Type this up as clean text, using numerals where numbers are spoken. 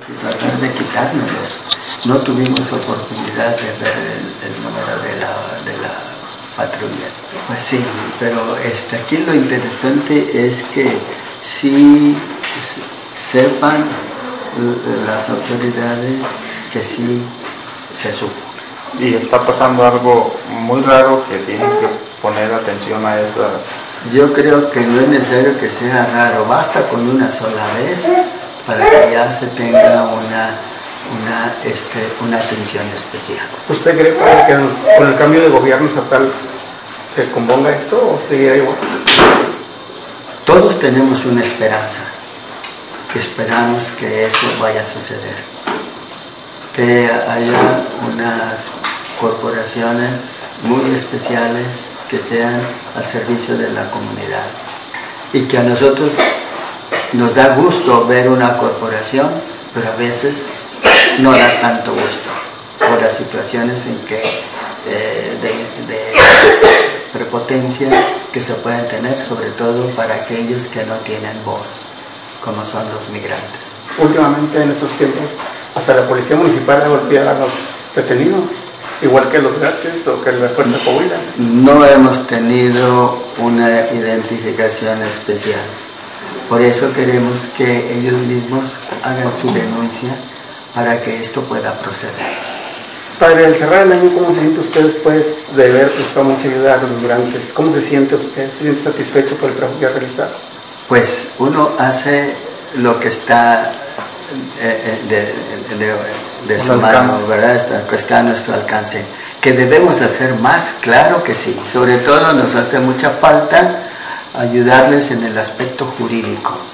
tratar de quitárnoslos. No tuvimos oportunidad de ver el número de la patrulla. Pues sí, pero aquí lo interesante es que sí sepan las autoridades que sí se supo. Y está pasando algo muy raro que tienen que poner atención a esas. Yo creo que no es necesario que sea raro, basta con una sola vez para que ya se tenga una atención especial. ¿Usted cree que con el cambio de gobierno estatal se componga esto o seguirá igual? Todos tenemos una esperanza. Esperamos que eso vaya a suceder. Que haya unas corporaciones muy especiales que sean al servicio de la comunidad. Y que a nosotros nos da gusto ver una corporación, pero a veces no da tanto gusto por las situaciones en que de prepotencia que se pueden tener, sobre todo para aquellos que no tienen voz, como son los migrantes. Últimamente, en esos tiempos, hasta la policía municipal ha golpeado a los detenidos, igual que los gaches o que la Fuerza Coahuila. No hemos tenido una identificación especial. Por eso queremos que ellos mismos hagan su denuncia para que esto pueda proceder. Padre, al cerrar el año, ¿cómo se siente usted después de haber prestado mucha ayuda a los migrantes? ¿Cómo se siente usted? ¿Se siente satisfecho por el trabajo que ha realizado? Pues uno hace lo que está de su mano, ¿verdad? Que está a nuestro alcance. ¿Que debemos hacer más? Claro que sí. Sobre todo nos hace mucha falta ayudarles en el aspecto jurídico.